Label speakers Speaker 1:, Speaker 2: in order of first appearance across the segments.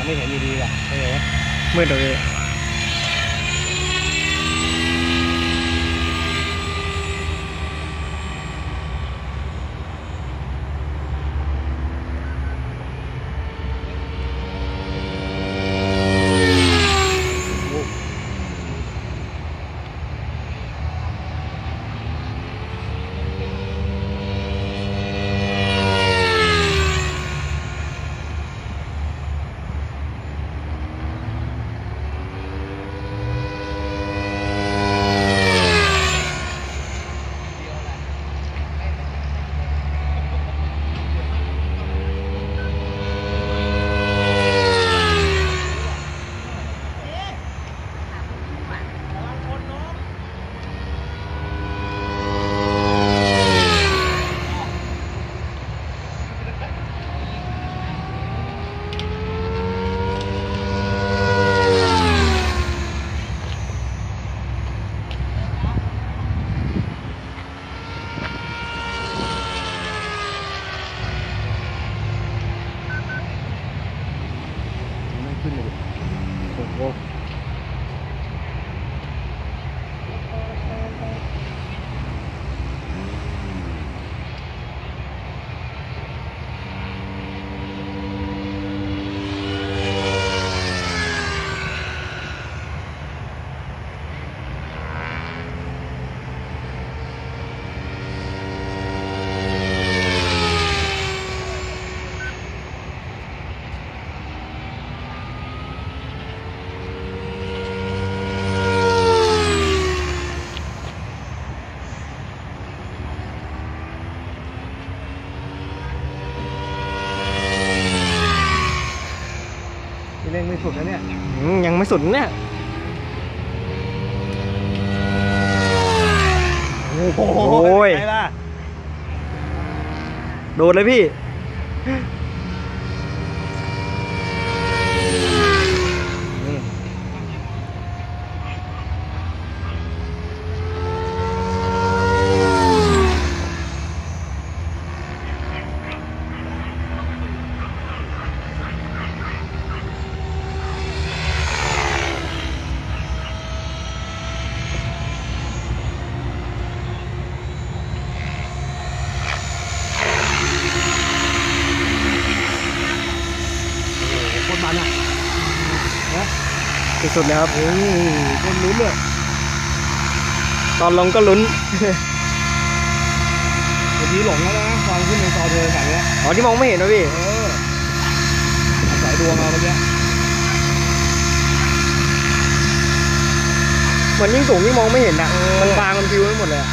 Speaker 1: ไม่เห็นอยู่ดีว่ะ
Speaker 2: มืดเลย
Speaker 1: ขึ้นเลยโอ้โหเร่งไม่สุดนะเนี่ย
Speaker 2: ยังไม่สุดเนี่ย
Speaker 1: โอ้โหไงล่ะ
Speaker 2: โดดเลยพี่
Speaker 1: มันอ่ะนะ
Speaker 2: สุดๆเลยครับ
Speaker 1: คนลุ้นเลย
Speaker 2: ตอนลงก็ลุ้น
Speaker 1: เมื่อกี้หลงแล้วนะฟังขึ้นในซอยเดินแบบนี้
Speaker 2: อ๋อที่มองไม่เห็นนะพี่
Speaker 1: สายดวงเราเมื่อกี้
Speaker 2: เหมือนยิ่งสูงยิ่งมองไม่เห็นอ่ะมันบางมันฟิวไปหมดเลย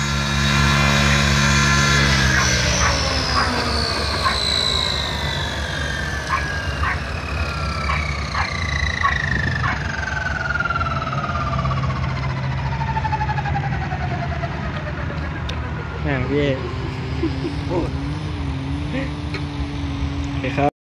Speaker 2: พี่โอเคครับ